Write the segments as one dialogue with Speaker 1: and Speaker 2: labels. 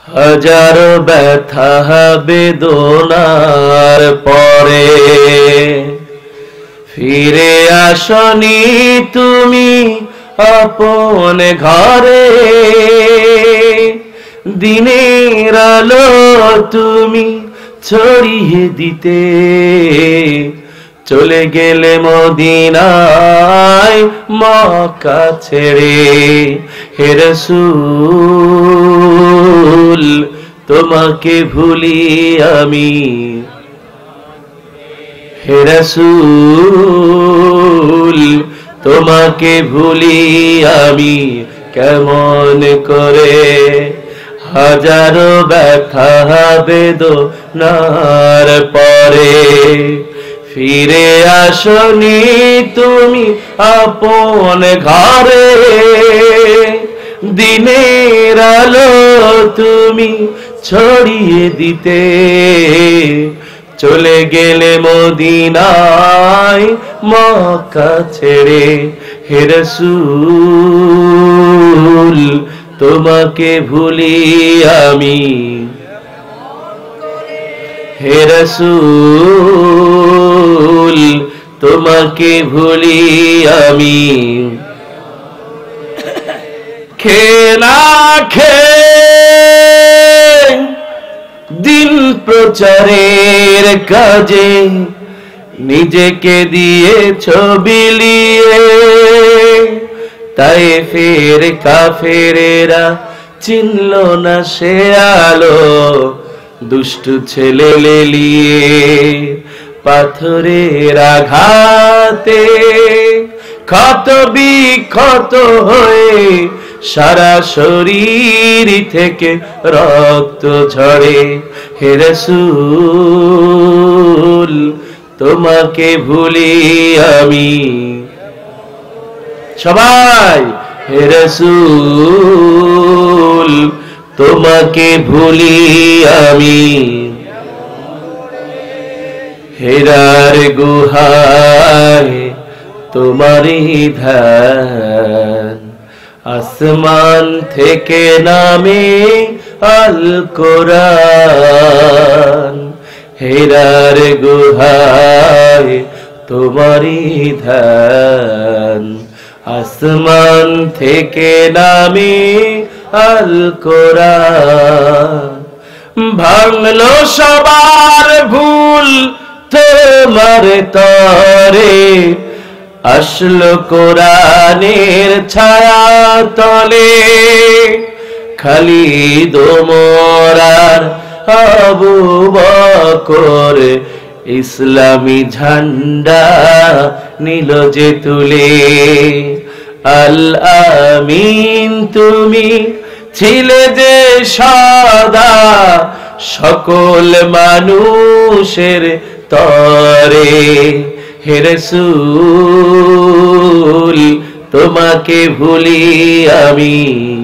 Speaker 1: হাজারো ব্যথা বেদনার পরে ফিরে আসনি তুমি আপন ঘরে, দিনের আলো তুমি ছড়িয়ে দিতে চলে গেলে মদিনায় মক্কা ছেড়ে। হে রাসূল তোমাকে ভুলি আমি, হে রাসূল তোমাকে ভুলি আমি কেমন করে। হাজারো ব্যথা বেদনার পরে ফিরে আসনি তুমি আপন ঘরে, দিনের আলো তুমি ছড়িয়ে দিতে চলে গেলে মদিনায় মক্কা ছেড়ে। হে রাসূল তোমাকে ভুলি আমি, হে রাসূল তোমাকে ভুলি আমি। খেলা দিন প্রচারের কাজে নিজেকে দিয়েছ বিলিয়ে, তায়েফের কাফেরেরা চিনল না সে আলো, দুষ্টু ছেলে লেলিয়ে পাথরের আঘাতে ক্ষত বিক্ষত হয়ে সারা শরীর থেকে রক্ত ঝরে। হে রাসূল তোমাকে ভুলি আমি, সবাই হে রাসূল তোমাকে ভুলি আমি। হেরার গুহায় তোমারই ধ্যান, আসমান থেকে নামে আল কোরআন। হেরার গুহায় তোমারই ধ্যান, আসমান থেকে নামে আল কোরআন। ভাঙলো সবার ভুল তোমার তরে, আসলো কোরআনের ছায়া তলে। খালিদ ওমর আর আবু বকর ইসলামী ঝান্ডা নিল যে তুলে। আল আমিন তুমি ছিলে যে সদা সকল মানুষের তরে। হে রাসূল তোমাকে ভুলি আমি,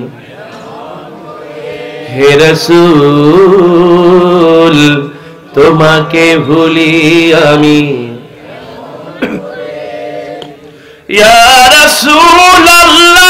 Speaker 1: হে রাসূল তোমাকে ভুলি আমি। ইয়া রাসূলাল্লাহ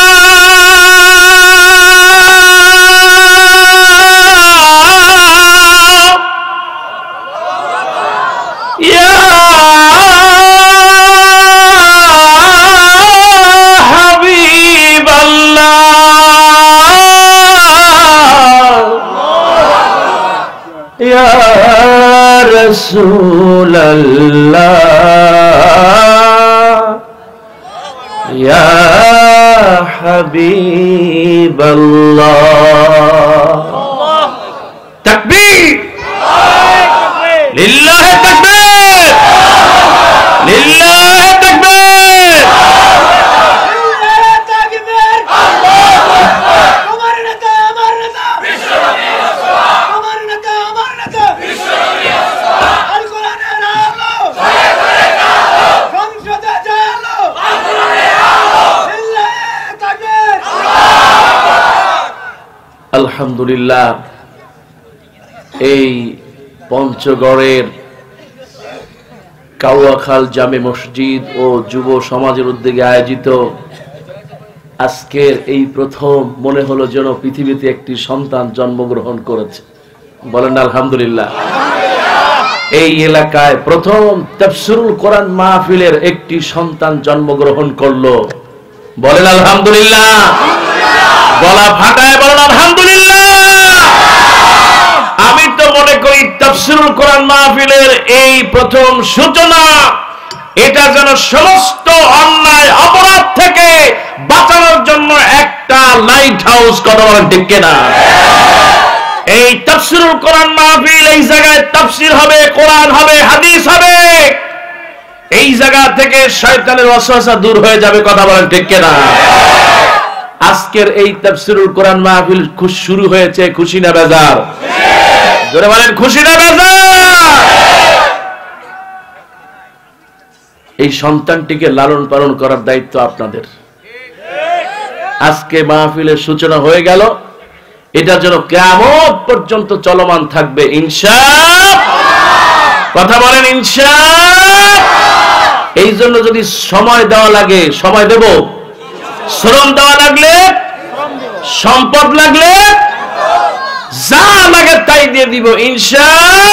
Speaker 1: رسول الله يا حبيب الله. تكبير لله، تكبير لله، تكبير আলহামদুলিল্লাহ। এই পঞ্চগড়ের কাওয়াখাল জামে মসজিদ ও যুব সমাজের উদ্যোগে আয়োজিত আজকের এই প্রথম মনে হলো যেন পৃথিবীতে একটি সন্তান জন্মগ্রহণ করেছে। বলেন আলহামদুলিল্লাহ। এই এলাকায় প্রথম তাফসীরুল কোরআন মাহফিলের একটি সন্তান জন্মগ্রহণ করলো। বলেন আলহামদুলিল্লাহ। গলা ফাটায় বলেন আলহামদুলিল্লাহ। আমি তো মনে করি তাফসীরুল কোরআন মাহফিলের এই প্রথম সূচনা, এটা যেন সমস্ত অন্যায় অপরাধ থেকে বাঁচানোর জন্য একটা লাইট হাউস। কথা বলেন ঠিক কিনা? এই তাফসীরুল কোরআন মাহফিল, এই জায়গায় তাফসীর হবে, কোরআন হবে, হাদিস হবে। এই জায়গা থেকে শয়তানের ওয়াসওয়াসা দূর হয়ে যাবে। কথা বলেন ঠিক কিনা? আজকের এই তাফসীরুল কোরআন মাহফিল শুরু হয়েছে খুশি না বেজার? জোরে বলেন খুশি না বেজার? এই সন্তানটিকে লালন পালন করার দায়িত্ব আপনাদের। আজকে মাহফিলের সূচনা হয়ে গেল, এটা যেন কিয়ামত পর্যন্ত চলমান থাকবে ইনশাআল্লাহ। কথা বলেন ইনশাআল্লাহ। এই জন্য যদি সময় দেওয়া লাগে সময় দেব, শ্রম দেওয়া লাগলে, সম্পদ লাগলে, যা লাগে তাই দিয়ে দিব ইনশাআল্লাহ।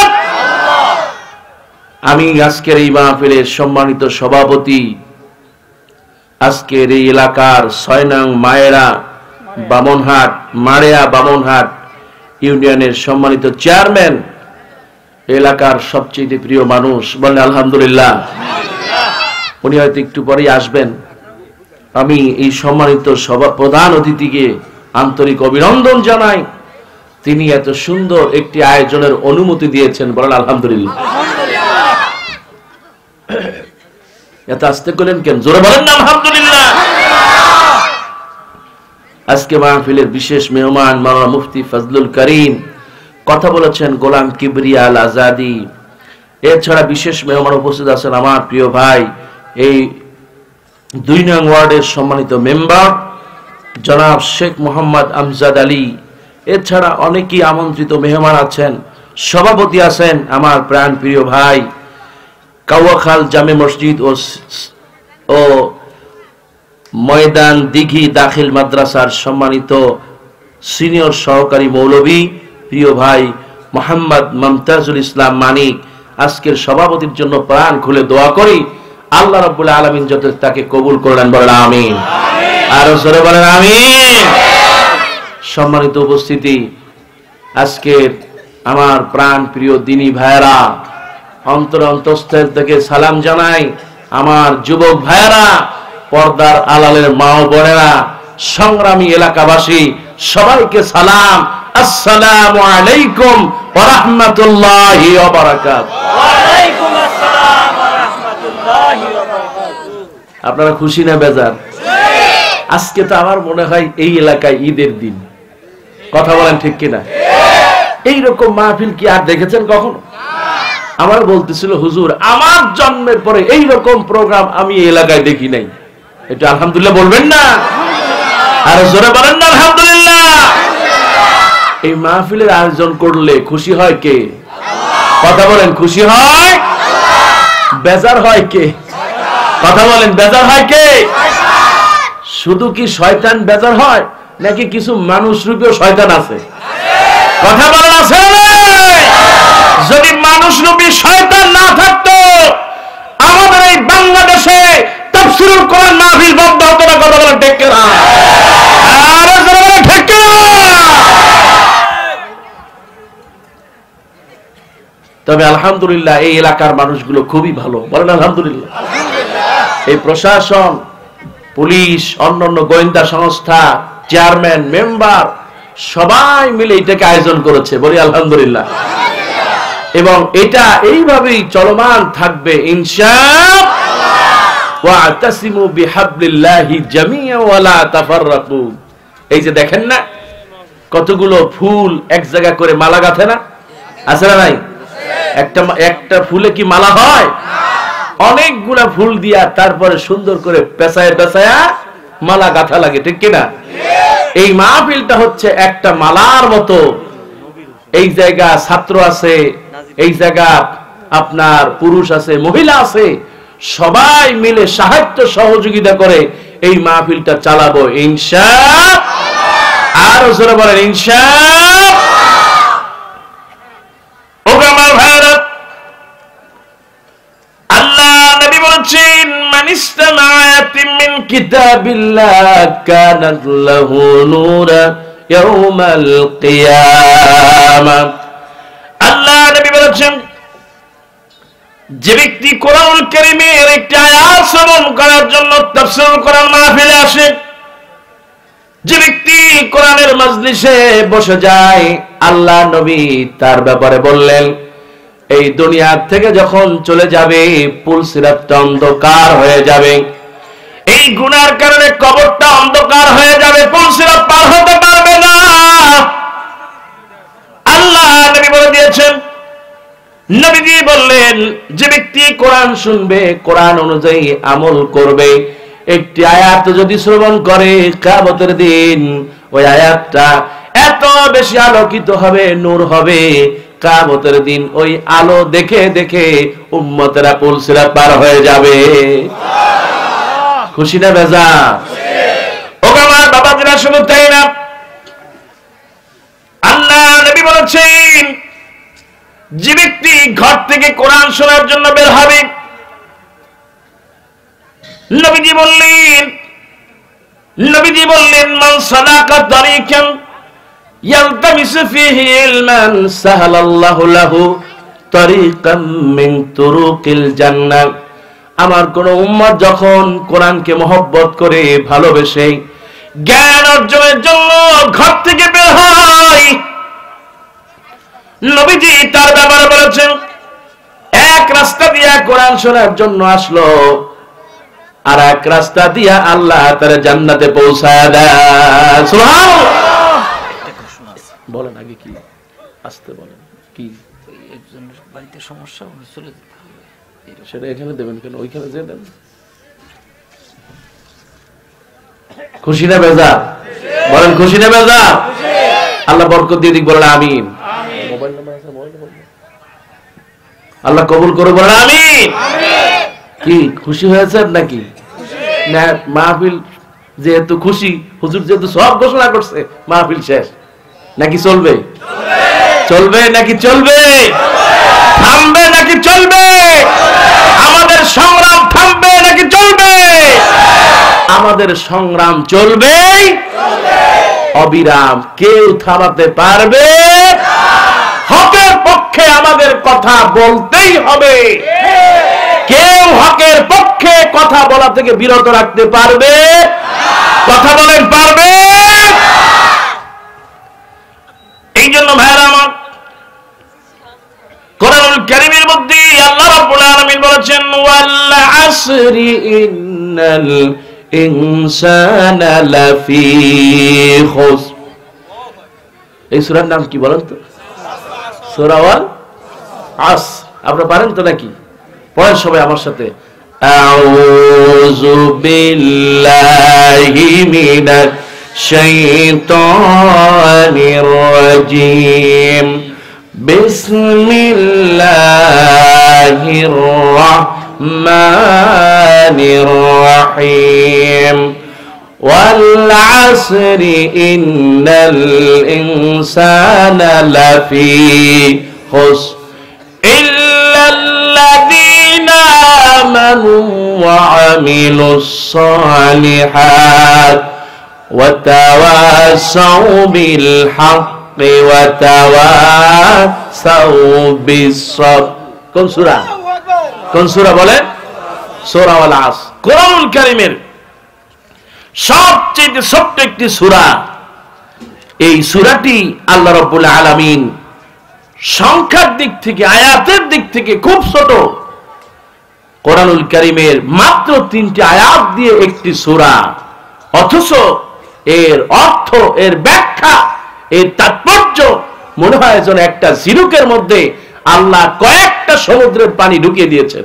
Speaker 1: আমি আজকের এই মাহফিলের সম্মানিত সভাপতি, আজকের এই এলাকার 6 নং মায়েরা বামনহাট, মারেয়া বামনহাট ইউনিয়নের সম্মানিত চেয়ারম্যান, এলাকার সবচেয়ে প্রিয় মানুষ। বলেন আলহামদুলিল্লাহ। উনি হয়তো একটু পরেই আসবেন। আমি এই সম্মানিত প্রধান অতিথিকে আন্তরিক অভিনন্দন জানাই। তিনি এত সুন্দর একটি আয়োজনের অনুমতি দিয়েছেন। বলেন আলহামদুলিল্লাহ। এত আস্তে করলেন কেন? জোরে বলেন না আলহামদুলিল্লাহ। আজকে মাহফিলের বিশেষ মেহমান মাওলানা মুফতি ফজলুল করিম কথা বলেছেন, গোলাম কিবরিয়া আল আজাদি। এছাড়া বিশেষ মেহমান উপস্থিত আছেন আমার প্রিয় ভাই, এই 2 নং ওয়ার্ডের সম্মানিত মেম্বার জনাব শেখ মোহাম্মদ আমজাদ আলী। এছাড়া অনেকেই আমন্ত্রিত মেহমান আছেন। সভাপতি আছেন আমার প্রাণ প্রিয় ভাই কাওয়াখাল জামে মসজিদ ও ময়দান দিঘি দাখিল মাদ্রাসার সম্মানিত সিনিয়র সহকারী মৌলভী প্রিয় ভাই মোহাম্মদ মুমতাজুল ইসলাম মানিক। আজকের সভাপতির জন্য প্রাণ খুলে দোয়া করি, আল্লাহ রাব্বুল আলামিন যত তাকে কবুল করলেন। বলেন আমিন। আর জোরে বলেন আমিন। সম্মানিত উপস্থিতি, আজকের আমার প্রাণ প্রিয় দিনী ভাইয়েরা, অন্তরস্থল থেকে সালাম জানাই। আমার যুবক ভাইয়েরা, পর্দার আড়ালের মা ও বোনেরা, সংগ্রামী এলাকাবাসী, সবাইকে সালাম। আসসালামু আলাইকুম ওয়া রাহমাতুল্লাহি ওয়া বারাকাতুহু। ওয়া আলাইকুম আসসালাম ওয়া রাহমাতুল্লাহি ওয়া বারাকাতুহু। আপনারা খুশি না বেজার? আজকে তো আমার মনে হয় এই এলাকায় ঈদের দিন। কথা বলেন ঠিক কিনা? এই রকম মাহফিল কি আর দেখেছেন কখনো? আমার বলতেছিল হুজুর, আমার জন্মের পরে এই রকম প্রোগ্রাম আমি এই এলাকায় দেখি নাই। এটা আলহামদুলিল্লাহ বলবেন না? আর জোরে বলেন না আলহামদুলিল্লাহ। এই মাহফিলের আয়োজন করলে খুশি হয় কে? কথা বলেন খুশি হয়? বেজার হয় কে? কথা বলেন বেজার হয় কে? শুধু কি শয়তান বেজার হয়, নাকি কিছু মানুষ রূপীয় শয়তান আছে? কথা বলেন আছে? যদি মানুষ রূপী শয়তান না থাকতো, আমাদের এই বাংলাদেশে তাফসীরুল কোরআন মাহফিল বন্ধ হতো না। কথা বলেন ঠিক কিনা? আরে জোরে বলেন ঠিক কিনা? তবে আলহামদুলিল্লাহ এই এলাকার মানুষগুলো খুবই ভালো। বলেন আলহামদুলিল্লাহ। এই প্রশাসন, পুলিশ, অন্যান্য গোয়েন্দা সংস্থা, চেয়ারম্যান, মেম্বার সবাই মিলে এটাকে আয়োজন করেছে। বলি আলহামদুলিল্লাহ। এবং এটা এইভাবেই চলমান থাকবে ইনশাআল্লাহ। ওয়াতাসিমু বিহাবলিল্লাহি জামিআ ওয়া লা তাফাররাকু। এই যে দেখেন না কতগুলো ফুল এক জায়গা করে মালা গাঁথে না? আছে না নাই? একটা ফুলে কি মালা হয়? অনেকগুলা ফুল দিয়া তারপরে সুন্দর করে পেঁচায় পেঁচায়া মালা গাঁথা লাগে, ঠিক কিনা? এই মাহফিলটা হচ্ছে একটা মালার মতো। এই জায়গা ছাত্র আছে, এই জায়গা আপনার পুরুষ আছে, মহিলা আছে, সবাই মিলে সাহায্য সহযোগিতা করে এই মাহফিলটা চালাবো ইনশাআল্লাহ। আর জোরে বলেন ইনশাআল্লাহ। ও আমার ভাইরা, আল্লাহ নবী বলেছেন মানিস্তামাআতিন মিন কিতাবিল্লাহ কানাত লাহু নূরা ইয়াউমাল কিয়ামা। আল্লাহ নবী বলেছেন যে ব্যক্তি কোরআনুল কারীমের একটি আয়াত শ্রবণ করার জন্য তাফসীর কোরআন মাহফিলে আসে, যে ব্যক্তি কোরআনের মাজলিসে বসে যায়, আল্লাহ নবী তার ব্যাপারে বললেন এই দুনিয়া থেকে যখন চলে যাবে পুলসিরাতটা অন্ধকার হয়ে যাবে, এই গুনার কারণে কবরটা অন্ধকার হয়ে যাবে, পুলসিরাত পার হতে পারবে না। আল্লাহ নবী বলে দিয়েছেন, নবীজি বললেন যে ব্যক্তি কোরআন শুনবে, কোরআন অনুযায়ী আমল করবে, একটি আয়াত যদি শ্রবণ করে কিয়ামতের দিন ওই আয়াতটা এত বেশি আলোকিত হবে, নূর হবে, কিয়ামতের দিন ওই আলো দেখে দেখে উম্মতেরা পুলসিরাত পার হয়ে যাবে। খুশি না বেজার? ও আমার বাবাজিরা শুনুন, তাই না? আল্লাহ নবী বলেছেন যে ব্যক্তি ঘর থেকে কোরআন শোনার জন্য বের হবে, নবীজি বললেন মান সালাকা তারিকান ইয়ালতামিসু ফীহি ইলমান সাহালাল্লাহু লাহু তারিকাম মিন তুরুকিল জান্নাহ। আমার কোন উম্মত যখন কোরআনকে মহব্বত করে ভালোবেসে জ্ঞান অর্জনের জন্য ঘর থেকে বের হয়, নবীজি তার ব্যাপারে বলেছেন এক রাস্তা দিয়া কোরআন শোনার জন্য আসলো, আর এক রাস্তা দিয়া আল্লাহ তার জান্নাতে পৌঁছায় দেয়। সুবহানাল্লাহ। বলেন আগে কি আসতে বলেন কি
Speaker 2: একজনের বাড়িতে সমস্যা চলে যেতে হবে,
Speaker 1: সেটা এখানে দেবেন কেন, ওইখানে যে দেন। খুশি না বেজার? বলেন খুশি না বেজার? আল্লাহ বরকত দিয়ে দিক, বলেন আমিন। মোবাইল নাম্বার আছে, মোবাইল বলেন, আল্লাহ কবুল করে, বলেন আমিন। কি খুশি হয়েছে নাকি? না মাহফিল যেহেতু খুশি, হুজুর যেহেতু সব ঘোষণা করছে, মাহফিল শেষ নাকি চলবে? চলবে নাকি চলবে? থামবে নাকি চলবে? আমাদের সংগ্রাম থামবে নাকি চলবে? আমাদের সংগ্রাম চলবে অবিরাম, কেউ থামাতে পারবে না। হকের পক্ষে আমাদের কথা বলতেই হবে, কেউ হকের পক্ষে কথা বলা থেকে বিরত রাখতে পারবে? কথা বলেন পারবে? এই জন্য ভাইরা আমার, কোরআনুল কারীমের মধ্যে আল্লাহ রাব্বুল আলামিন বলেছেন ওয়াল আসরি ইন্নাল ইনসানা লাফি খুসর। এই সূরার নাম কি বলেন তো? সূরা ওয়াল আসর। আপনারা পারেন তো নাকি? পড়েন সবাই আমার সাথে, আউযু বিল্লাহি মিনাশ শাইতানির রাজীম, বিসমিল্লাহির রাহমানির রাহিম, ওয়াল আসরি ইন্নাল ইনসানা লাফি খুসর ইল্লাল্লাযীনা আমানু ওয়া আমিলুস সালিহাত ওয়া তাওয়াসাউ বিল হাক্কি ওয়া তাওয়াসাউ বিস সাবর। কোন সূরা? কোন সূরা বলেন? সূরা আল আসর। কোরআনুল কারীমের সবচেয়ে ছোট্ট একটি সূরা। এই সূরাটি আল্লাহ রাব্বুল আলামিন সংখ্যার দিক থেকে, আয়াতের দিক থেকে খুব ছোট। কোরআনুল কারীমের মাত্র 3টি আয়াত দিয়ে একটি সূরা, অথচ এর অর্থ, এর ব্যাখ্যা, এর তাৎপর্য মনে হয় যেন একটা ঝিনুকের মধ্যে আল্লাহ কয়েকটা সমুদ্রের পানি ঢুকিয়ে দিয়েছেন।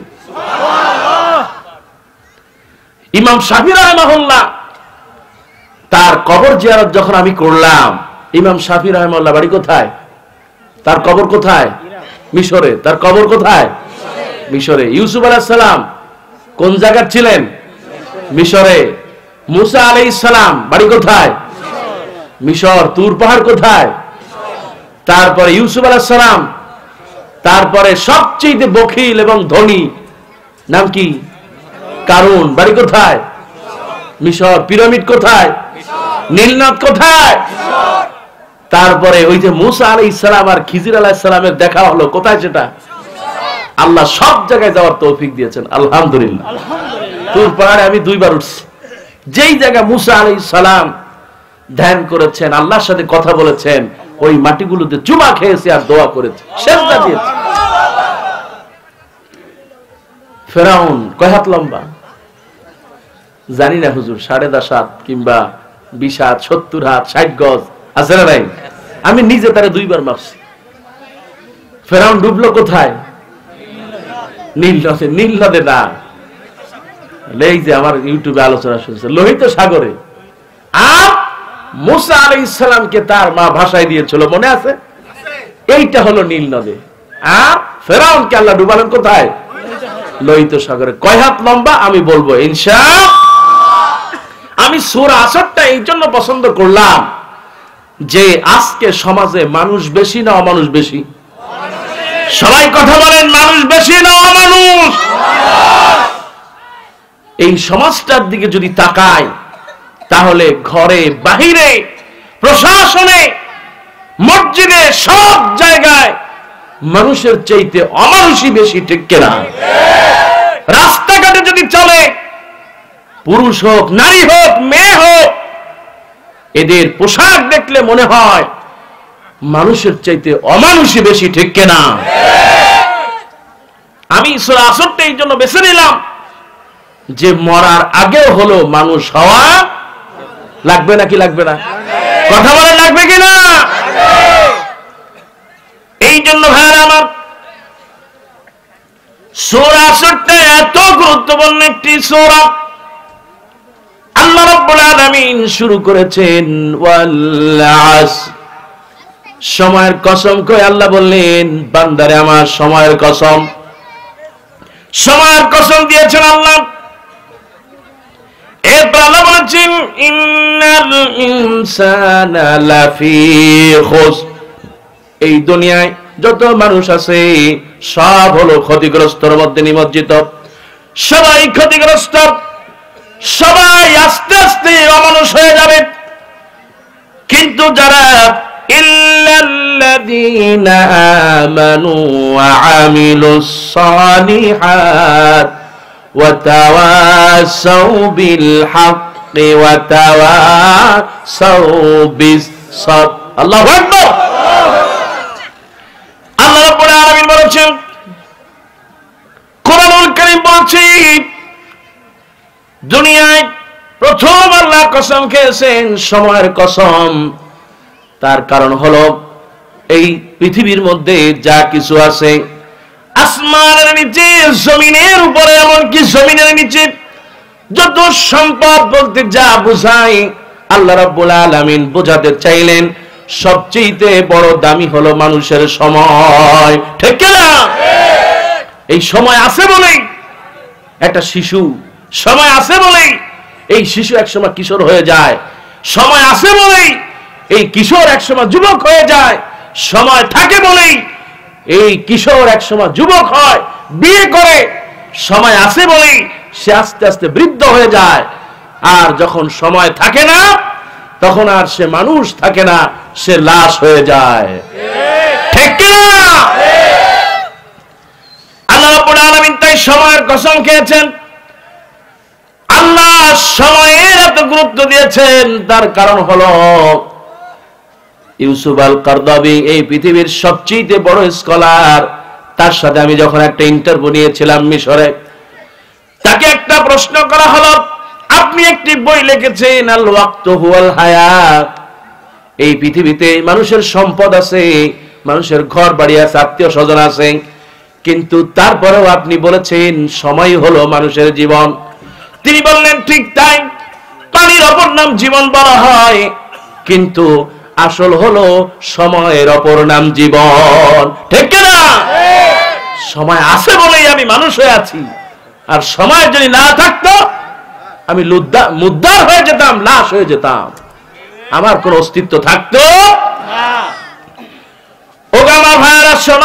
Speaker 1: ইমাম শাফিঈ রাহিমাহুল্লাহ তার কবর জিয়ারত যখন আমি করলাম, ইমাম শাফিঈ রাহিমাহুল্লাহ বাড়ি কোথায়? তার কবর কোথায়? মিশরে। তার কবর কোথায়? মিশরে। ইউসুফ আলাইহিস সালাম কোন জায়গায় ছিলেন? মিশরে। মুসা আলাইহিস সালাম বাড়ি কোথায়? মিশর। তুর পাহাড় কোথায়? তারপরে ইউসুফ আলাইহিস সালাম, তারপরে সবচেয়ে বখিল এবং ধনী নাম কি? কারুন। বাড়ি কোথায়? মিশর। পিরামিড কোথায়? নীলনদ কোথায়? তারপরে ওই যে মুসা আলাইহিস সালাম আর খিজির আলাইহিস সালামের দেখা হলো কোথায়? সেটা আল্লাহ সব জায়গায় যাওয়ার তৌফিক দিয়েছেন, আলহামদুলিল্লাহ। তুর পাহাড়ে আমি 2 বার উঠছি। যেই জায়গা মুসা আলাইহিস সালাম ধ্যান করেছেন, আল্লাহর সাথে কথা বলেছেন, ওই মাটিগুলোতে চুমা খেয়েছে আর দোয়া করেছে, সেজদা দিয়েছে। ফেরাউন কয় হাত লম্বা? জানি না হুজুর, 10.5 হাত কিংবা 20 হাত, 70 হাত, 60 গজ আছে না নাই? আমি নিজে তারে 2 বার মাপছি। ফেরাউন ডুবলো কোথায়? নীল নদে। নীল নদে না, এই যে আমার ইউটিউবে আলোচনা শুনছে, লোহিত সাগরে। আর মুসা আলাইহিস সালামকে তার মা ভাষায় দিয়েছিল, মনে আছে? এইটা হলো নীল নদে। আর ফেরাউনকে আল্লাহ ডুবালেন কোথায়? লোহিত সাগরে। কয় হাত লম্বা আমি বলবো ইনশাআল্লাহ। আমি সূরা আসরটা এই জন্য পছন্দ করলাম যে আজকে সমাজে মানুষ বেশি না অমানুষ বেশি? সবাই কথা বলেন, মানুষ বেশি না অমানুষ? এই সমাজটার দিকে যদি তাকাই তাহলে ঘরে বাহিরে প্রশাসনে মসজিদে সব জায়গায় মানুষের চাইতে অমানুষই বেশি, ঠিক কিনা? রাস্তাঘাটে যদি চলে, পুরুষ হোক, নারী হোক, মেয়ে হোক, এদের পোশাক দেখলে মনে হয় মানুষের চাইতে অমানুষই বেশি, ঠিক কিনা? আমি সূরা আসরটা এই জন্য বেছে নিলাম যে মরার আগেও হলো মানুষ হওয়া লাগবে নাকি লাগবে না? কথা বলে লাগবে কিনা? এই জন্য ভাইরা আমার, সূরা আসরটা এত গুরুত্বপূর্ণ একটি সূরা। আল্লাহ রাব্বুল আলামিন শুরু করেছেন ওয়াল আসর, সময়ের কসম করে আল্লাহ বললেন, বান্দারে আমার সময়ের কসম। সময়ের কসম দিয়েছেন আল্লাহ। এরপর আল্লাহ বলেছেন ইন্নাল ইনসানা লাফি খুসর, এই দুনিয়ায় যত মানুষ আছে সব হলো ক্ষতিগ্রস্তর মধ্যে নিমজ্জিত। সবাই ক্ষতিগ্রস্ত, সবাই আস্তে আস্তে অমানুষ হয়ে যাবে। কিন্তু যারা ইল্লাল্লাযীনা আমানু ওয়া আমিলুস সালিহাত ওয়া তাওয়াসাউ বিল হাক্কি ওয়া তাওয়াসাউ বিস সাবর। আল্লাহু আকবার। আল্লাহ রাব্বুল আলামিন বলেছেন, কোরআনুল কারীম বলছে, দুনিয়ায় প্রথম আল্লাহ কসম খেয়েছেন সময়ের কসম। তার কারণ হলো এই পৃথিবীর মধ্যে যা কিছু আছে, আসমানের নিচে, জমিনের উপরে, এমনকি জমিনের নিচে যত সম্পদ বলতে যা বোঝায়, আল্লাহ রাব্বুল আলামিন বোঝাতে চাইলেন সবচেয়ে বড় দামি হলো মানুষের সময়, ঠিক না? এই সময় আছে বলেই একটা শিশু, সময় আছে বলেই এই শিশু একসময় কিশোর হয়ে যায়, সময় আছে বলেই এই কিশোর একসময় যুবক হয়ে যায়, সময় থাকে বলেই এই কিশোর একসময় যুবক হয়, বিয়ে করে, সময় আছে বলেই সে আস্তে আস্তে বৃদ্ধ হয়ে যায়। আর যখন সময় থাকে না তখন আর সে মানুষ থাকে না, সে লাশ হয়ে যায়, ঠিক না? আল্লাহ রাব্বুল আলামিন তাই সময়ের কসম খেয়েছেন। আল্লাহ সময়ের এত গুরুত্ব দিয়েছেন, তার কারণ হলো ইউসুফ আল কারদাবি এই পৃথিবীর সবচেয়ে বড় স্কলার, তার সাথে আমি যখন একটা ইন্টারভিউ নিয়েছিলাম মিশরে, তাকে একটা প্রশ্ন করা হলো, আপনি একটি বই লিখেছেন আল ওয়াক্তু হুয়াল হায়াত, এই পৃথিবীতে মানুষের সম্পদ আছে, মানুষের ঘর বাড়ি আছে, আত্মীয় স্বজন আছে, কিন্তু তারপরেও আপনি বলেছেন সময় হলো মানুষের জীবন। তিনি বললেন ঠিক তাই, পানির অপর নাম জীবন বলা হয়, কিন্তু আসল হলো সময়ের অপর নাম জীবন, ঠিক না? সময় আছে বলেই আমি মানুষ হয়ে আছি, আর সময় যদি না থাকতো আমি মুদ্দার হয়ে যেতাম, লাশ হয়ে যেতাম, আমার কোন অস্তিত্ব থাকতো না। ও আমার ভাইয়েরা শোনো,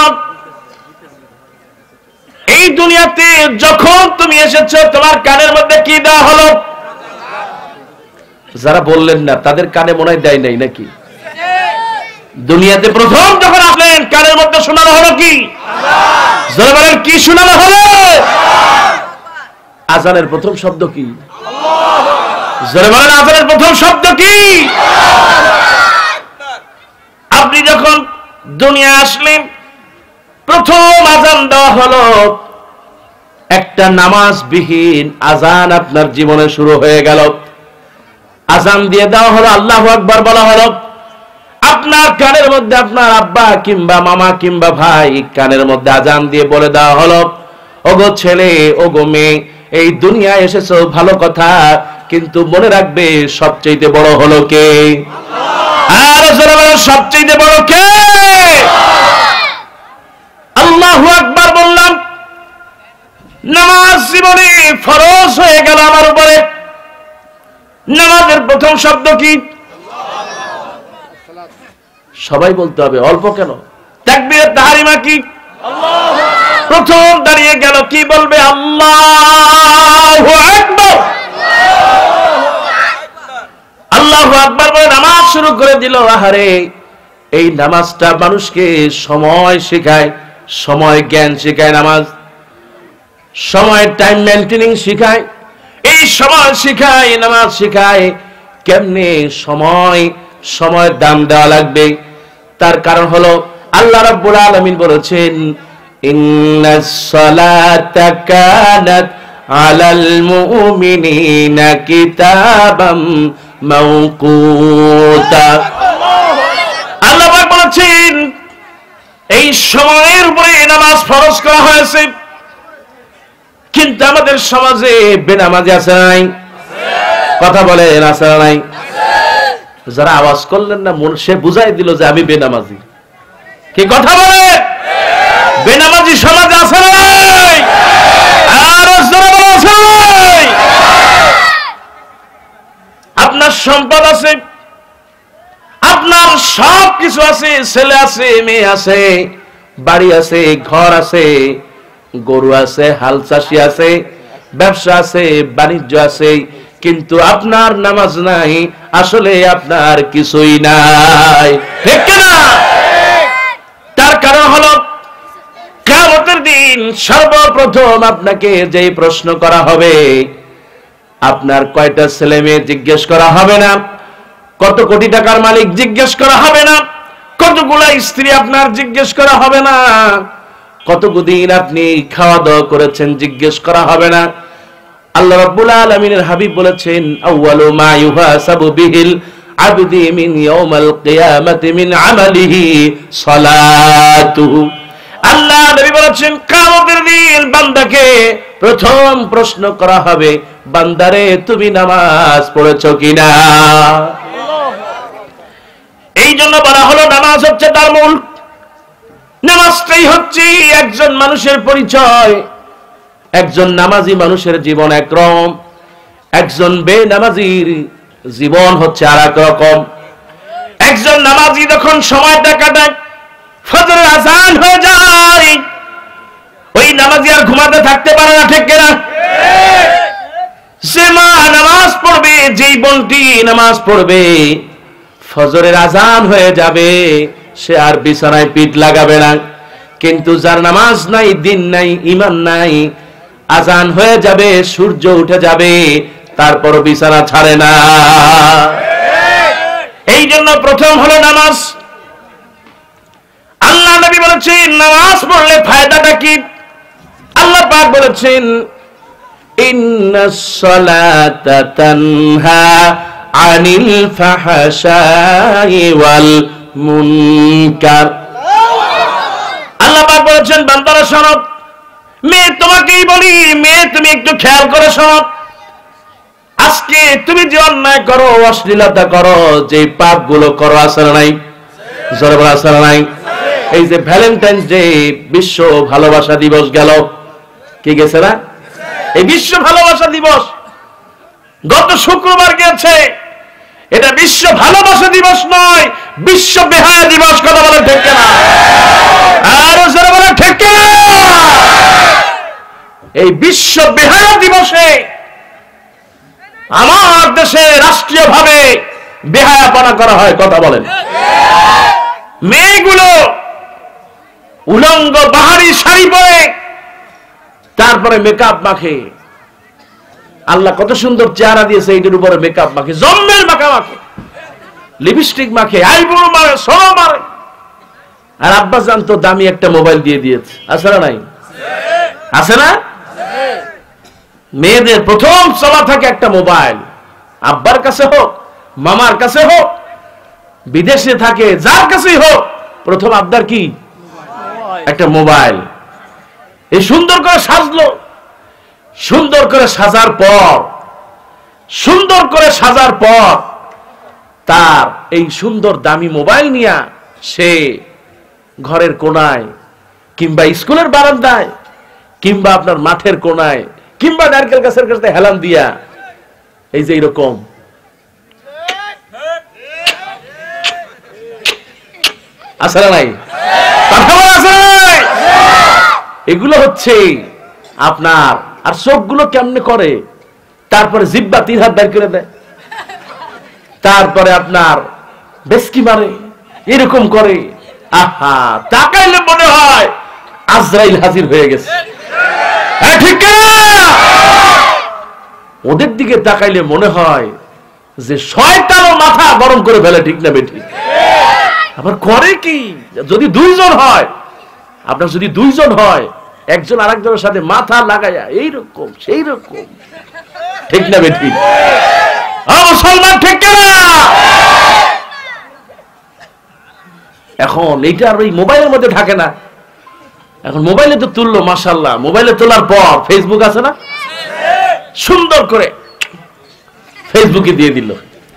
Speaker 1: এই দুনিয়াতে যখন তুমি এসেছো তোমার কানের মধ্যে কি দেওয়া হলো? যারা বললেন না তাদের কানে মনে হয় দেয় নাই নাকি? দুনিয়াতে প্রথম যখন আসলেন কানের মধ্যে শোনানো হলো কি? যারা বলেন কি শোনানো হলো? আজানের প্রথম শব্দ কি? যারা বলেন আজানের প্রথম শব্দ কি? আপনি যখন দুনিয়া আসলেন প্রথম আজান দেওয়া হলো, একটা নামাজবিহীন আজান আপনার জীবনে শুরু হয়ে গেল। আজান দিয়ে দেওয়া হলো, আল্লাহু আকবার বলা হলো। আপনার কানের মধ্যে আপনার আব্বা কিংবা মামা কিংবা ভাই কানের মধ্যে আজান দিয়ে বলে দেওয়া হলো, ওগো ছেলে ওগো মেয়ে, এই দুনিয়ায় এসেছো ভালো কথা, কিন্তু মনে রাখবে সবচেয়ে বড় হলো কে? আর যারা বলে সবচেয়ে বড় কে? আল্লাহু আকবার বললাম, নামাজ জীবনে ফরজ হয়ে গেল আমার উপরে। নামাজের প্রথম শব্দ কি? সবাই বলতে হবে, অল্প কেন? তাকবীরে তাহরিমা কি? প্রথম দাঁড়িয়ে গেল কি বলবে? আল্লাহু আকবার। আল্লাহু আকবার বলে নামাজ শুরু করে দিল। আহারে, এই নামাজটা মানুষকে সময় শেখায়, সময় জ্ঞান শেখায়। নামাজ সময়ের টাইম মেইনটেনিং শেখায়, এই সময় শেখায়, নামাজ শেখায় কেমনে সময়ের দাম দেওয়া লাগবে। তার কারণ হলো আল্লাহ রাব্বুল আলামিন বলেছেন, ইন্নাস সালাতা কানাত আলাল মুমিনিনা কিতাবাম মাওকুতা। আল্লাহ পাক বলেছেন এই সময়ের উপরে নামাজ ফরজ করা হয়েছে। কিন্তু আমাদের সমাজে বেনামাজি আছে নাই? কথা বলেন, আছে নাই? যারা আওয়াজ করলেন না, সে বুঝাই দিল যে আমি বেনামাজি। কি কথা বলে? বেনামাজি সমাজ আছে নাই? আর আছে নাই? আপনার সম্পদ আছে, আপনার সব কিছু আছে, ছেলে আছে, মেয়ে আছে, বাড়ি আছে, ঘর আছে, গরু আছে, হাল চাষি আছে, ব্যবসা আছে, বাণিজ্য আছে, কিন্তু আপনার নামাজ নাই। আসলে আপনার কিছুই নাই, ঠিক না? তার কারণ হলো কিয়ামতের দিন সর্বপ্রথম আপনাকে যেই প্রশ্ন করা হবে, আপনার কয়টা ছেলে মেয়ে জিজ্ঞেস করা হবে না, কত কোটি টাকার মালিক জিজ্ঞেস করা হবে না, কতগুলা স্ত্রী আপনার জিজ্ঞেস করা হবে না, কতদিন আপনি খাওয়া দাওয়া করেছেন জিজ্ঞেস করা হবে না। আল্লাহ রাব্বুল আলামিনের হাবিব বলেছেন, আউয়ালু মা ইউহাসাবু বিহিল আবদি মিন ইয়াউমিল কিয়ামাতি মিন আমালিহি সালাতুহু। আল্লাহ নবী বলেছেন কিয়ামতের দিন বান্দাকে প্রথম প্রশ্ন করা হবে, বান্দারে তুমি নামাজ পড়েছো কিনা? এই জন্য বলা হলো নামাজ হচ্ছে তার মূল। নামাজটাই হচ্ছে একজন মানুষের পরিচয়। একজন নামাজি মানুষের জীবন একরকম, একজন বেনামাজির জীবন হচ্ছে আর এক রকম। একজন নামাজি যখন সময়টা কাটায়, ফজরের আযান হয়ে যায়, ওই নামাজি আর ঘুমাতে থাকতে পারে না, ঠিক কিনা? সে মা নামাজ পড়বে, যেই বোনটি নামাজ পড়বে, ফজরের আযান হয়ে যাবে, সে আর বিছানায় পিঠ লাগাবে না। কিন্তু যার নামাজ নাই, দিন নাই, ঈমান নাই, আযান হয়ে যাবে, সূর্য উঠে যাবে, তারপর বিছানা ছাড়ে না। এই জন্য প্রথম হলো নামাজ। আল্লাহ নবী বলেছেন নামাজ পড়লে ফায়দাটা কি? আল্লাহ পাক বলেছেন, ইন্নাস সালাতা তানহা আনিল ফাহশাই ওয়াল মুনকার। আল্লাহ পাক বলেছেন, বান্দারা শোনো, মেয়ে তোমাকেই বলি, মেয়ে তুমি একটু খেয়াল করে শোনো। আজকে তুমি যে অন্যায় করো, অশ্লীলতা করো, যে পাপগুলো করো, আছে না নাই? জোরে বলো, আছে না নাই? এই যে ভ্যালেন্টাইন্স ডে, বিশ্ব ভালোবাসা দিবস গেল, কি গেছে না? এই বিশ্ব ভালোবাসা দিবস, গত শুক্রবার গেছে, এটা বিশ্ব ভালোবাসা দিবস নয়, বিশ্ব বেহায়া দিবস। কথা বলে ঠিক না? আর যারা বলে ঠিক না, এই বিশ্ব বেহায়া দিবসে আমার দেশে রাষ্ট্রীয়ভাবে বেহায়াপনা করা হয়। কথা বলেন। মেয়েগুলো উলঙ্গ বাহারি শাড়ি পরে তারপরে মেকআপ মাখে। আল্লাহ কত সুন্দর চেহারা দিয়েছে, এইটার উপরে মেকআপ মাখে, জম্মের মাখা মাখে, লিপস্টিক মাখে, আইব্রো মারে, সরো মারে। আর আব্বা জান তো দামি একটা মোবাইল দিয়ে দিয়েছে, আছে না নাই? আছে না? মেয়েদের প্রথম চলা থাকে একটা মোবাইল, আব্বার কাছে হোক, মামার কাছে হোক, বিদেশে থাকে যার কাছেই হোক, প্রথম আব্দার কি? একটা মোবাইল। এই সুন্দর করে সাজলো, সুন্দর করে সাজার পর তার এই সুন্দর দামি মোবাইল নিয়ে সে ঘরের কোনায় কিংবা স্কুলের বারান্দায় কিংবা আপনার মাঠের কোনায় কিংবা নারকেল গাছের কাছে হেলান দিয়া এই যে এরকম আছে না নাই? কথা বলা আছে না নাই? এগুলো হচ্ছে আপনার। আর চোখগুলো কেমনে করে, তারপরে জিব্বা 3 হাত বের করে দেয়, তারপরে আপনার বেসকি মারে, এরকম করে। আহা, তাকাইলে মনে হয় আজরাইল হাজির হয়ে গেছে। ঠিক না? ওদের দিকে তাকাইলে মনে হয় যে শয়তানও মাথা গরম করে ফেলে। ঠিক না বেঠিক? আবার করে কি, যদি 2 জন হয়, আপনার যদি 2 জন হয়, একজন আরেকজনের সাথে মাথা লাগায়া এইরকম সেই রকম। ঠিক না বেঠিক? মুসলমান ঠিক না? এখন এইটা আর ওই মোবাইলের মধ্যে থাকে না। এখন মোবাইলে তো তুললো, মাশাআল্লাহ, মোবাইলে তোলার পর ফেসবুক আছে না, সুন্দর করে ফেসবুকে দিয়ে দিল।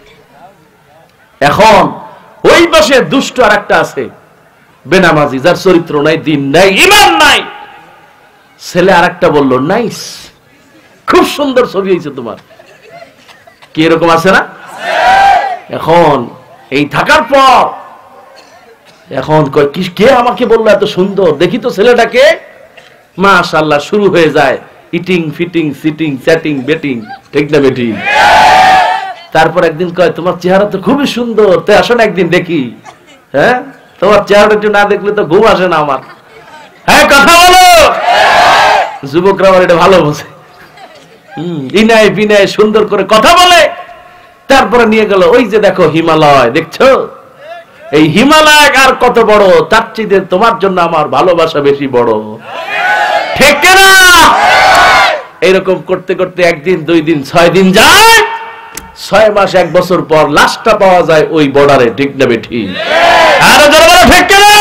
Speaker 1: এখন ওই পাশে দুষ্ট আর একটা আছে, বেনামাজি, যার চরিত্র নাই, দিন নাই, ঈমান নাই। ছেলে আর একটা বললো, নাইস, খুব সুন্দর ছবি হয়েছে তোমার। কি এরকম আছে না? এখন এই থাকার পর এখন কে আমাকে বললো এত সুন্দর, দেখি তো ছেলেটাকে। মাশাআল্লাহ, শুরু হয়ে যায় eating fitting sitting chatting betting. ঠিক না বেটিং? তারপর একদিন কয়, তোমার চেহারা তো খুবই সুন্দর, তো আসো না একদিন দেখি। হ্যাঁ, তোমার চেহারাটা একটু না দেখলে তো ঘুম আসে না আমার। হ্যাঁ, কথা বলো। যুবকরা আমার এটা ভালো বোঝে। ইনায় বিনায় সুন্দর করে কথা বলে। তারপরে নিয়ে গেল, ওই যে দেখো হিমালয়, দেখছো এই হিমালয় আর কত বড়, তার চেয়ে তোমার জন্য আমার ভালোবাসা বেশি বড়। ঠিক না? এরকম করতে করতে 1 দিন 2 দিন 6 দিন যায়, 6 মাস 1 বছর পর লাশটা পাওয়া যায় ওই বর্ডারে। ঠিক না বেঠি? আরো জোরে বলো ঠিক না?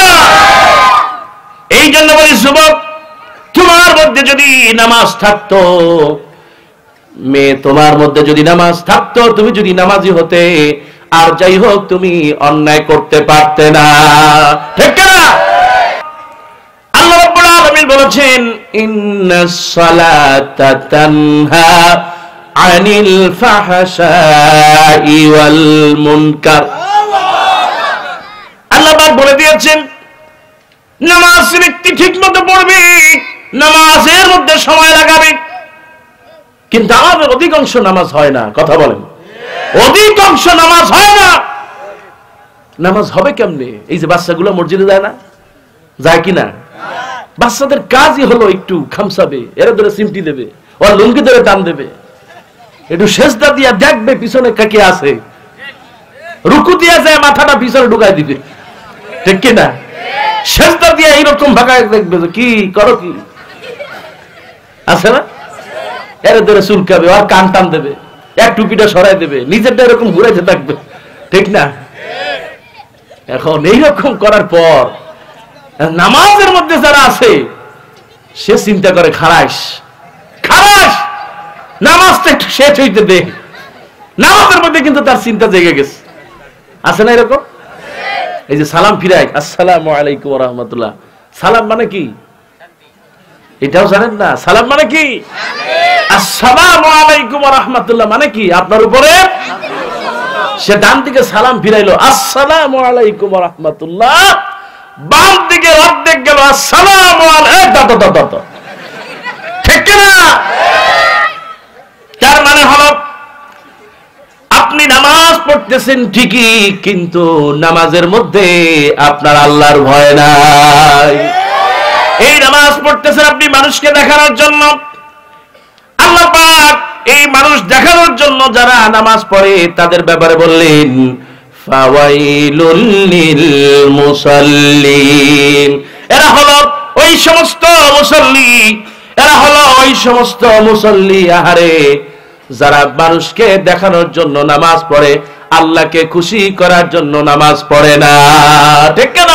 Speaker 1: এই জন্য বলি যুবক, তোমার মধ্যে যদি নামাজ থাকতো, মেয়ে তোমার মধ্যে যদি নামাজ থাকতো, তুমি যদি নামাজি হতে, আর যাই হোক তুমি অন্যায় করতে পারতে না। ঠিক না? আল্লাহ রাব্বুল আলামিন বলেছেন, ইন্নাস সালাতা তানহা আনিল ফাহশাই ওয়াল মুনকার। আল্লাহ পাক বলে দিয়েছেন, নামাজ ব্যক্তি ঠিকমতো পড়বে, নামাজের মধ্যে সময় লাগাবে। কিন্তু আমাদের অধিকাংশ নামাজ হয় না। কথা বলেন, অধিকাংশ নামাজ হয় না। নামাজ হবে কেমনে? এই যে বাচ্চাগুলো মসজিদে যায় না, যায় কিনা? বাচ্চাদের কাজই হলো একটু খামসাবে, এরা ধরে সিমটি দেবে, ওর লুঙ্গি ধরে টান দেবে, একটু সেজদা দিয়া দেখবে পিছনে কাকে আছে, রুকু দিয়া যায় মাথাটা পিছনে ঢুকাই দিবে। ঠিক কিনা? সেজদা দিয়া এইরকম ভাগায় দেখবে, কি করো কি আছে না, এর ধরে চুলকাবে, আর কান টান দেবে, এক টুপিটা সরাই দেবে, নিজেরটা এরকম ঘুরাইতে থাকবে। ঠিক না? এখন এইরকম করার পর নামাজের মধ্যে যারা আছে, সে চিন্তা করে খারাস নামাজটা একটু শেষ হইতে দে। নামাজের মধ্যে কিন্তু তার চিন্তা জেগে গেছে। আছে না এরকম? এই যে সালাম ফিরাই, আসসালামু আলাইকুম ওয়া রাহমাতুল্লাহ, সালাম মানে কি? এটাও জানেন না? সালাম মানে কি? আসসালামু আলাইকুম ওয়া রাহমাতুল্লাহ মানে কি আপনার উপরে, সে ডান দিকে সালাম ফিরাইলো আসসালামু আলাইকুম ওয়া রাহমাতুল্লাহ, বাম দিকে অর্ধেক গেল আসসালামু আলাইকুম, ঠিক না? তার মানে হলো আপনি নামাজ পড়তেছেন ঠিকই, কিন্তু নামাজের মধ্যে আপনার আল্লাহর ভয় নাই। এই নামাজ পড়তেছেন আপনি মানুষকে দেখানোর জন্য, আল্লাহ পাক এই মানুষ দেখানোর জন্য যারা নামাজ পড়ে তাদের ব্যাপারে বললেন ফাওয়াইলুল লিল মুসাল্লিন, এরা হলো ওই সমস্ত মুসাল্লি, এরা হলো ওই সমস্ত মুসাল্লি আহারে যারা মানুষকে দেখানোর জন্য নামাজ পড়ে, আল্লাহকে খুশি করার জন্য নামাজ পড়ে না, ঠিক না?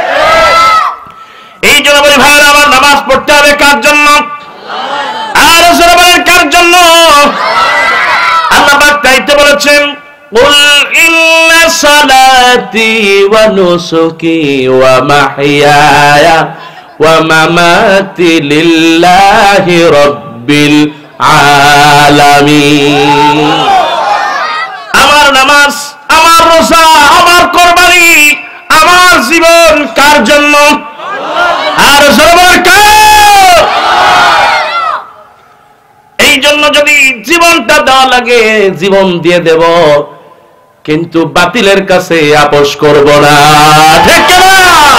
Speaker 1: এই জন্য বলি ভাইরা আমার, নামাজ পড়তে হবে কার জন্য? আর সরবরাহের কার জন্য? আল্লাহ পাক তাইতে বলেছেন কুল ইন্না সালাতি ওয়া নুসুকি ওয়া মাহইয়ায়া ওয়া মামাতি লিল্লাহি রাব্বিল আলামিন। আমার নামাজ, আমার রোজা, আমার কুরবানি, আমার জীবন কার জন্য? আর সরবরাহ কার? এই জন্য যদি জীবনটা দেওয়া লাগে জীবন দিয়ে দেব, কিন্তু বাতিলের কাছে আপোষ করব না, ঠিক না?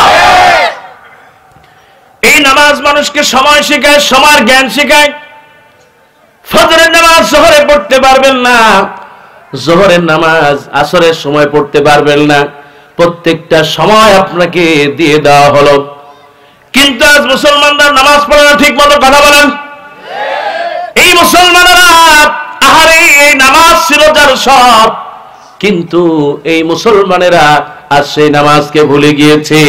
Speaker 1: এই নামাজ মানুষকে সময় শেখায়, সময়ের জ্ঞান শেখায়। ফজরের নামাজ জোহরে পড়তে পারবেন না, জোহরের নামাজ আসরের সময় পড়তে পারবেন না, প্রত্যেকটা সময় আপনাকে দিয়ে দেওয়া হলো। কিন্তু আজ মুসলমানরা নামাজ পড়ে না, ঠিক মতো কথা বলেন। এই মুসলমানেরা আহারে এই নামাজ ছিল যার সব, কিন্তু এই মুসলমানেরা আজ সেই নামাজকে ভুলে গিয়েছে।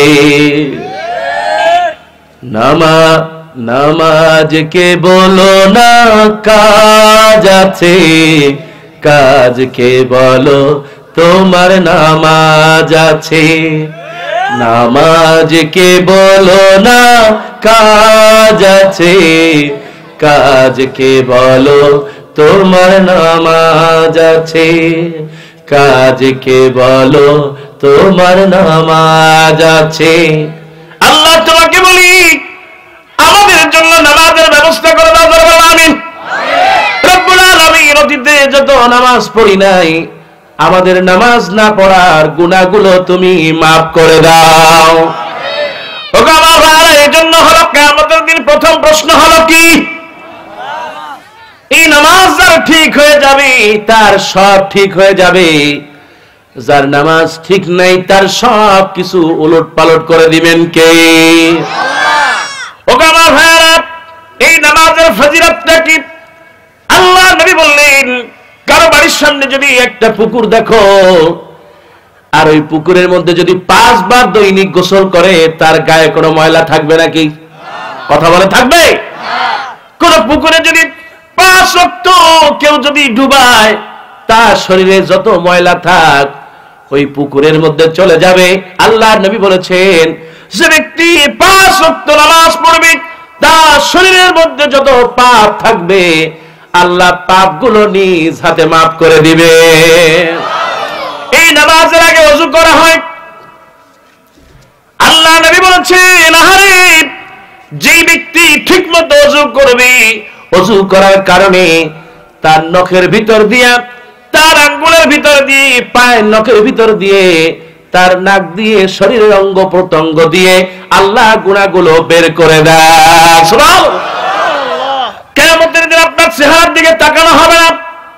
Speaker 1: নামাজকে বলো না কাজ আছে, কাজকে বলো তোমার নামাজ আছে। নামাজকে বলো না কাজ আছে, কাজকে বলো তোমার নামাজ আছে। কাজকে বলো তোমার নামাজ আছে। আল্লাহ তোমাকে বলি আমাদের জন্য নামাজের ব্যবস্থা করে দাও, বলো আমিন। রব্বুল আলামিন অতীতে যত নামাজ পড়ি নাই, আমাদের নামাজ না পড়ার গুনাহগুলো তুমি মাফ করে দাও। ওগো আমার ভাইরা, এই জন্য হলো কিয়ামতের দিন প্রথম প্রশ্ন হলো কি? এই নামাজ যার ঠিক হয়ে যাবে তার সব ঠিক হয়ে যাবে, যার নামাজ ঠিক নাই তার সব কিছু উলট পালট করে দিবেন কে? ওগো আমার ভাইরা, এই নামাজের ফজিলতটা কি? আল্লাহ নবী বললেন, কারো বাড়ির সামনে যদি একটা পুকুর দেখো, আর ওই পুকুরের মধ্যে যদি 5 বার দৈনিক গোসল করে, তার গায়ে কোনো ময়লা থাকবে নাকি? কথা বলে থাকবে? কোন পুকুরে যদি 5 ওয়াক্ত কেউ যদি ডুবায়, তার শরীরে যত ময়লা থাক ওই পুকুরের মধ্যে চলে যাবে। আল্লাহ নবী বলেছেন, যে ব্যক্তি 5 ওয়াক্ত নামাজ পড়বে তার শরীরের মধ্যে যত পাপ থাকবে আল্লাহ পাপগুলো নিজ হাতে মাফ করে দিবে। এই নামাজের আগে ওযু করা হয়। আল্লাহ নবী বলেছেন, আহারে যেই ব্যক্তি ঠিকমতো ওযু করবে, ওযু করার কারণে তার নখের ভিতর দিয়ে, তার আঙ্গুলের ভিতর দিয়ে, পায়ের নখের ভিতর দিয়ে, তার নাক দিয়ে, শরীরের অঙ্গ প্রত্যঙ্গ দিয়ে আল্লাহ গুনাহগুলো বের করে দেয়। সুবহানাল্লাহ। কিয়ামতের দিন আপনার চেহারার দিকে তাকানো হবে না।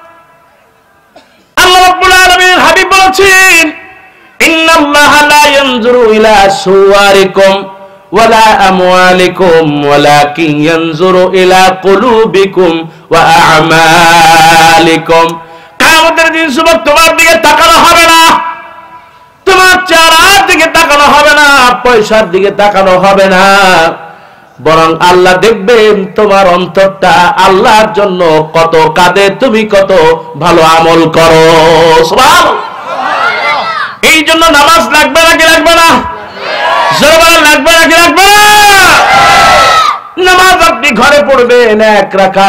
Speaker 1: আল্লাহ রাব্বুল আলামিন হাবিব বলেছেন, ইন্নাল্লাহা লা ইয়ানজুরু ইলা সুওয়ারিকুম ওয়ালা আমওয়ালিকুম ওয়ালাকিন ইয়ানজুরু ইলা কুলুবিকুম ওয়া আ'মালিকুম। কিয়ামতের দিন সুবহান তোমার দিকে তাকানো হবে না, তোমার চেহারার দিকে তাকানো হবে না, পয়সার দিকে তাকানো হবে না, বরং আল্লাহ দেখবেন তোমার অন্তরটা আল্লাহর জন্য কত কাঁদে, তুমি কত ভালো আমল করো। সুবহানাল্লাহ। এই জন্য নামাজ লাগবে নাকি লাগবে না? জোরে লাগবে নাকি লাগবে না? নামাজ আপনি ঘরে পড়বেন 1 রাকাত,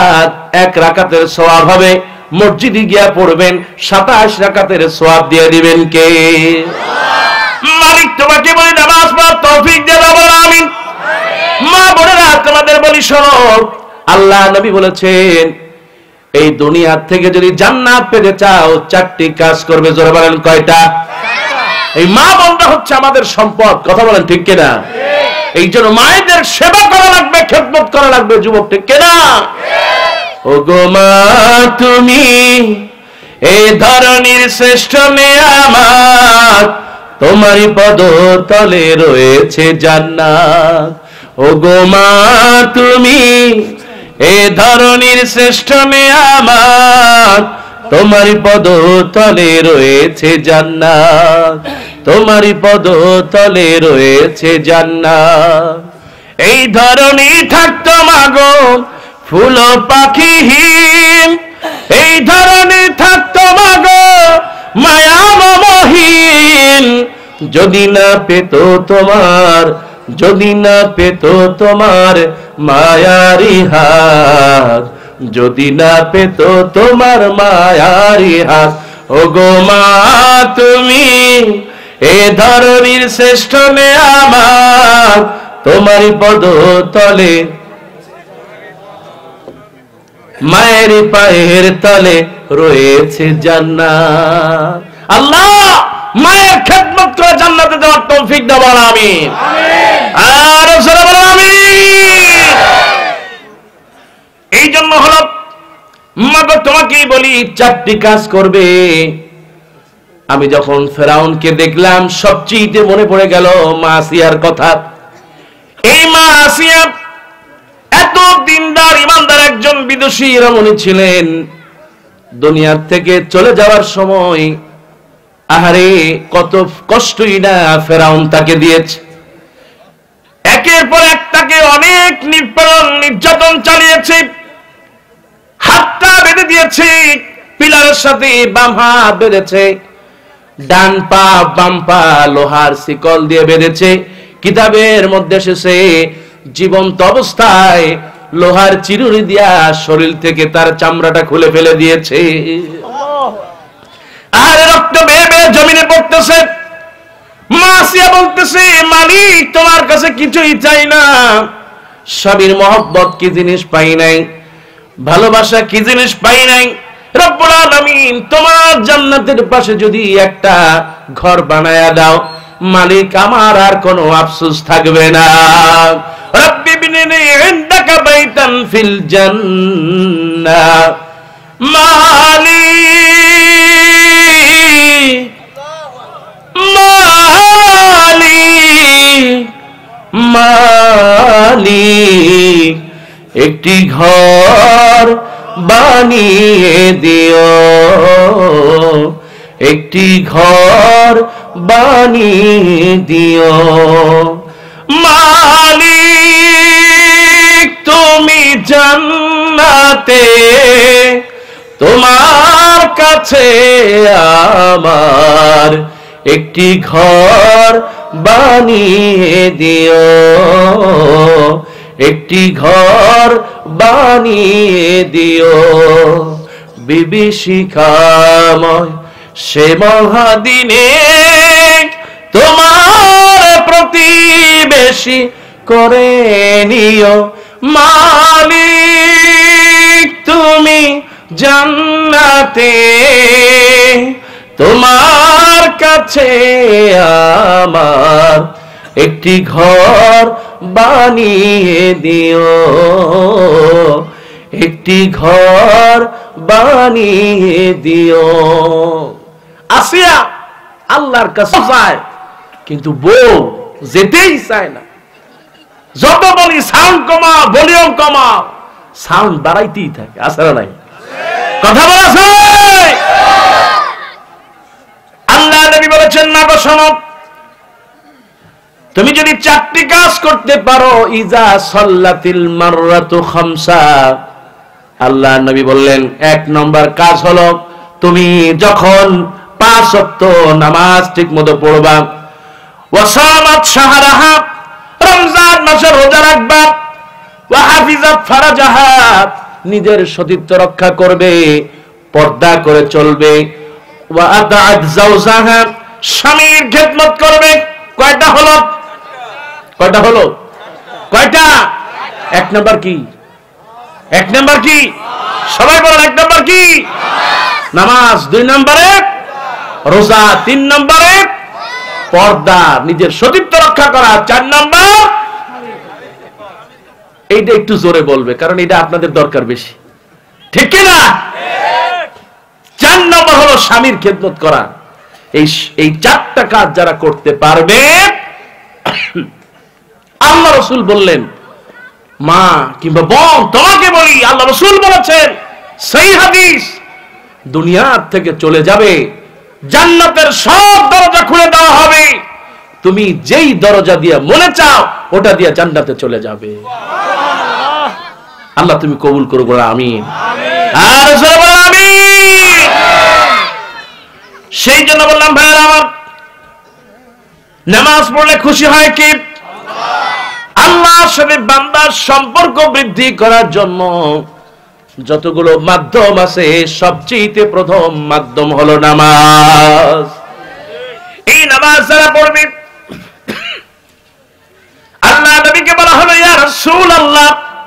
Speaker 1: 1 রাকাতের সওয়াব হবে, মসজিদে গিয়া পড়বেন 27 রাকাতের সওয়াব দিয়ে দিবেন কে? মালিক তোমাকে বলে নামাজ পড়ার তৌফিক দিয়ে দাও, আমিন। মা বোনেরা তোমাদের বলি শোনো, আল্লাহ নবী বলেছেন এই দুনিয়া থেকে যদি জান্নাত পেতে চাও 4টি কাজ করবে। জোরে বলেন কয়টা? এই মা বোনরা হচ্ছে আমাদের সম্পদ, কথা বলেন ঠিক কিনা? এই জন্য মায়েদের সেবা করা লাগবে, খেদমত করা লাগবে, যুবক ঠিক কিনা? ও গো মা তুমি এই ধরনের শ্রেষ্ঠ নিয়ামত, তোমারই পদতলে রয়েছে জান্নাত। ও গো মা তুমি এই ধরনের শ্রেষ্ঠ নিয়ামত, তোমারই পদতলে রয়েছে জান্নাত, তোমারই পদতলে রয়েছে জান্নাত। এই ধরনের থাকতো মাগো ফুল পাখিহীন, এই ধরনের থাকতো মাগো মায়া মমহীন, যদি না পেত তোমার, যদি না পেত তোমার মায়ারি হাত, যদি না পেত তোমার মায়ারি হাত। ও গো মা তুমি এ ধরনের শ্রেষ্ঠ নিয়ামত, তোমারই পদতলে, মায়ের পায়ের তলে রয়েছে জান্নাত। আল্লাহ মায়ের খেদমত করে জান্নাতে যাওয়ার তৌফিক দাও, আমিন। আর জোরে বলো আমিন। এই জন্য হলো মাগো তোমাকেই বলি 4টি কাজ করবে। আমি যখন ফেরাউনকে দেখলাম সবচেয়ে মনে পড়ে গেল মা আসিয়ার কথা। এই মা আসিয়া এত দিনদার ইমানদার একজন বিদুষী রমণী ছিলেন। দুনিয়ার থেকে চলে যাওয়ার সময় আহারে কত কষ্টই না ফেরাউন তাকে দিয়েছে। একের পর এক তাকে অনেক নিপীড়ন নির্যাতন চালিয়েছে, হাতটা বেঁধে দিয়েছে পিলারের সাথে, বাম হাত বেঁধেছে, ডান পা বাম পা লোহার শিকল দিয়ে বেঁধেছে। কিতাবের মধ্যে এসেছে জীবন্ত অবস্থায় লোহার চিরুনি দিয়া শরীর থেকে তার চামড়াটা খুলে ফেলে দিয়েছে। আর রক্ত বেয়ে বেয়ে জমিনে পড়তেছে। মা আসিয়া বলতেছে মালিক তোমার কাছে কিছুই চাই না, স্বামীর মহব্বত কি জিনিস পাই নাই, ভালোবাসা কি জিনিস পাই নাই। রব্বুল আলামিন তোমার জান্নাতের পাশে যদি একটা ঘর বানায়া দাও, মালিক আমার আর কোনো আফসোস থাকবে না। রব্বি বিনিনি ইনদাকা বাইতান ফিল জান্নাহ, মালিক মালিক মালিক একটি ঘর বানিয়ে দিও, একটি ঘর বানিয়ে দিও। মালিক তুমি জান্নাতে, তোমার কাছে আমার একটি ঘর বানিয়ে দিও, একটি ঘর বানিয়ে দিও। বিভীষিকাময় সে মহাদিনে তোমার প্রতিবেশী করে নিও। মালিক তুমি জান্নাতে, তোমার কাছে আমার একটি ঘর বানিয়ে দিও, একটি ঘর বানিয়ে দিও। আসিয়া আল্লাহর কাছে যায়, কিন্তু বউ যেতেই চায় না। যত বলি সাউন্ড কমা, ভলিউম কমা, সাউন্ড বাড়াইতেই থাকে। আসলে নাই কথা বলেছে। আল্লাহ নবী বলেছেন না গো শোনো, তুমি যদি 4টি কাজ করতে পারো, ইজা সাল্লাতিল মাররাতু খামসা, আল্লাহ নবী বললেন 1 নম্বর কাজ হলো তুমি যখন 5 ওয়াক্ত নামাজ ঠিকমতো পড়বা, ওয়া সামাত শাহরাহা, রমজান মাসে রোজা রাখবা, ওয়া হাফিজাত ফারাজাহা, নিজের সতীত্ব রক্ষা করবে, পর্দা করে চলবে। ওয়া আতাআত যাওজাহা, স্বামীর খেদমত করবে। কয়টা হলো? কয়টা হলো? কয়টা? এক নাম্বার কি? এক নাম্বার কি? সবাই বলেন এক নাম্বার কি? নামাজ। দুই নম্বরে রোজা। তিন নম্বরে পর্দা, নিজের সতীত্ব রক্ষা করা। চার নম্বর, এইটা একটু জোরে বলবে কারণ এটা আপনাদের দরকার বেশি, ঠিক কিনা? চার নম্বর হলো স্বামীর খেদমত করা। এই চারটা কাজ যারা করতে পারবে, আল্লাহ রাসূল বললেন, মা কিংবা বোন তোমাকে বলি, আল্লাহ রাসূল বলেছেন সহিহ হাদিস, দুনিয়ার থেকে চলে যাবে, জান্নাতের সব দরজা খুলে দেওয়া হবে, তুমি যেই দরজা দিয়ে মনে চাও ওটা দিয়ে জান্নাতে চলে যাবে। আল্লাহ তুমি কবুল করো, বলো আমিন। আর জোরে বলো আমিন। সেই জন্য বললাম ভাইরা আমার, নামাজ পড়লে খুশি হয় কি? আল্লাহর সাথে বান্দার সম্পর্ক বৃদ্ধি করার জন্য যতগুলো মাধ্যম আছে, সবচেয়ে প্রথম মাধ্যম হলো নামাজ। এই নামাজ যারা পড়বে, আল্লাহ নবীকে বলা হলো, ইয়া রাসূলুল্লাহ,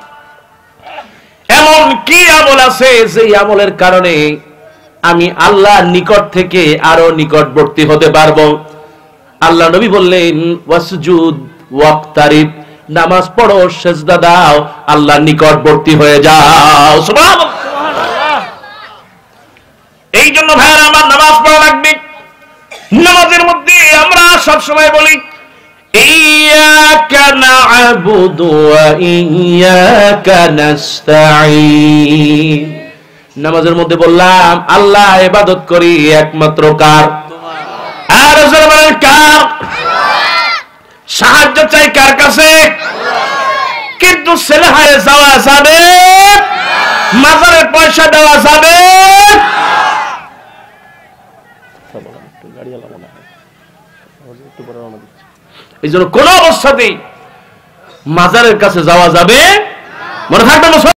Speaker 1: এমন কি আমল আছে যে আমলের কারণে আমি আল্লাহর নিকট থেকে আরো নিকটবর্তী হতে পারবো? আল্লাহ নবী বললেন, ওয়াসজুদ ওয়াক্তারিব, নামাজ পড়ো, সেজদা দাও, আল্লাহর নিকটবর্তী হয়ে যাও। সুবহানাল্লাহ। এই জন্য ভাইরা আমার, নামাজ পড়া লাগবে। নামাজের মধ্যে আমরা সব সময় বলি, ইয়্যাকা না'বুদু ওয়া ইয়্যাকা নাস্তাঈন। নামাজের মধ্যে বললাম আল্লাহ ইবাদত করি একমাত্র কার? আর জোরে বলেন কার? সাহায্য চাই কার কাছে? কিন্তু ছেলে হারে যাওয়া যাবে, মাজারে পয়সা দেওয়া যাবে, এই জন্য কোন অবস্থাতেই মাজারের কাছে যাওয়া যাবে, মনে থাকবে।